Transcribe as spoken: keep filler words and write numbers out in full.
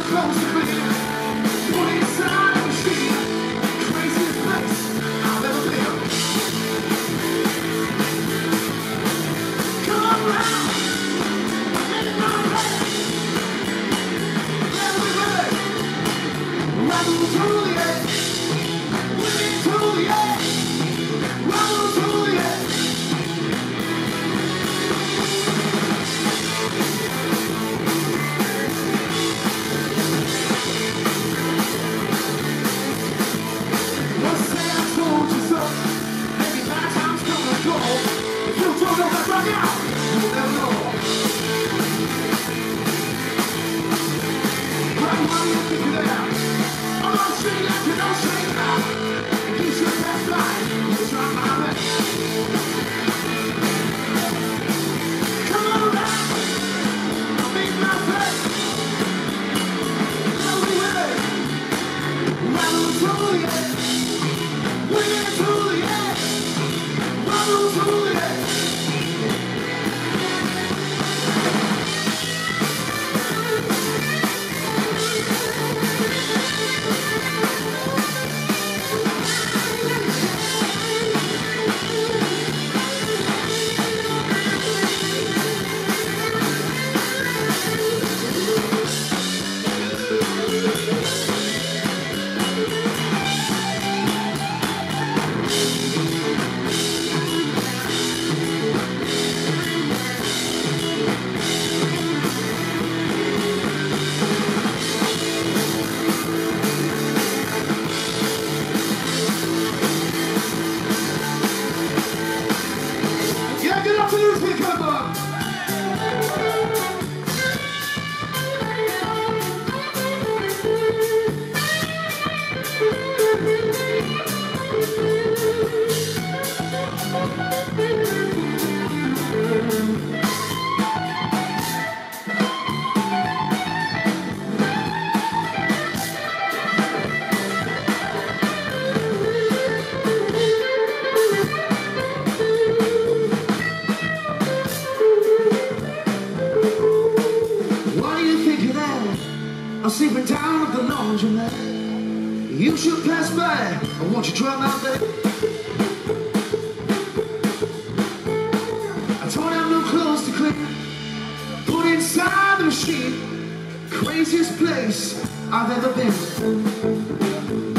clothes to clean. Put inside the machine. Craziest place I've ever been. Come around, make my way. Let me ready. Rattle through the air. Winning through the air. Rattle through the air. I'm sleeping down at the laundromat. You should pass by. I want you to try my bed. I don't have no clothes to clean. Put inside the machine. Craziest place I've ever been.